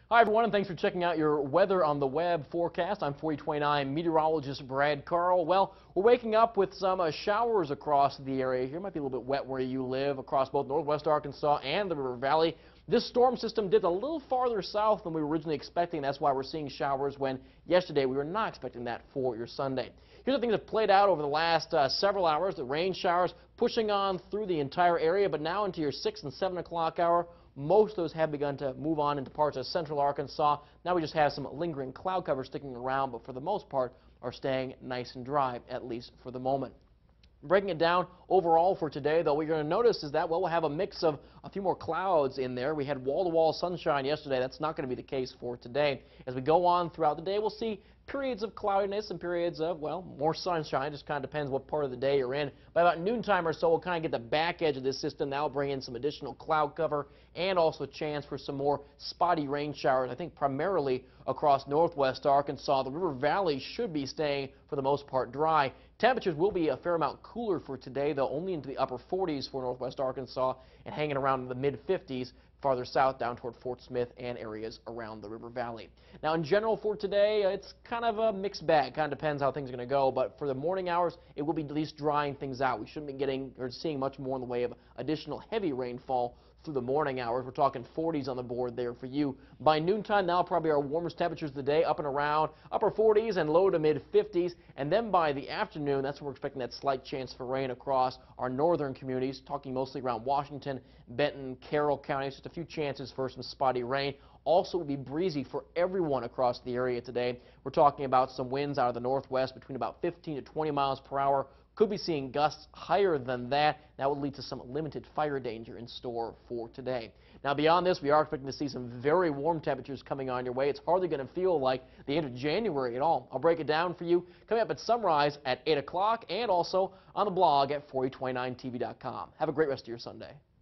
Hi everyone, and thanks for checking out your weather on the web forecast. I'm 4029 meteorologist Brad Carl. Well, we're waking up with some showers across the area here. Might be a little bit wet where you live across both northwest Arkansas and the River Valley. This storm system did a little farther south than we were originally expecting. That's why we're seeing showers when yesterday we were not expecting that for your Sunday. Here's the things that played out over the last several hours. The rain showers pushing on through the entire area, but now into your 6 and 7 o'clock hour. Most of those have begun to move on into parts of central Arkansas. Now we just have some lingering cloud cover sticking around, but for the most part are staying nice and dry, at least for the moment. Breaking it down overall for today, though, what you're going to notice is that, well, we'll have a mix of a few more clouds in there. We had wall-to-wall sunshine yesterday. That's not going to be the case for today. As we go on throughout the day, we'll see periods of cloudiness and periods of, well, more sunshine. Just kind of depends what part of the day you're in. By about noontime or so, we'll kind of get the back edge of this system. That'll bring in some additional cloud cover and also a chance for some more spotty rain showers, I think primarily across northwest Arkansas. The River Valley should be staying, for the most part, dry. Temperatures will be a fair amount cooler for today, though only into the upper 40s for northwest Arkansas and hanging around in the mid-50s farther south down toward Fort Smith and areas around the River Valley. Now, in general for today, it's kind of a mixed bag. Kind of depends how things are going to go, but for the morning hours, it will be at least drying things out. We shouldn't be getting or seeing much more in the way of additional heavy rainfall through the morning hours. We're talking 40s on the board there for you. By noontime, now probably our warmest temperatures of the day, up and around upper 40s and low to mid 50s. And then by the afternoon, that's when we're expecting that slight chance for rain across our northern communities, talking mostly around Washington, Benton, Carroll counties. Just a few chances for some spotty rain. Also, will be breezy for everyone across the area today. We're talking about some winds out of the northwest between about 15 to 20 miles per hour. Could be seeing gusts higher than that. That would lead to some limited fire danger in store for today. Now, beyond this, we are expecting to see some very warm temperatures coming on your way. It's hardly going to feel like the end of January at all. I'll break it down for you coming up at sunrise at 8 o'clock and also on the blog at 4029tv.com. Have a great rest of your Sunday.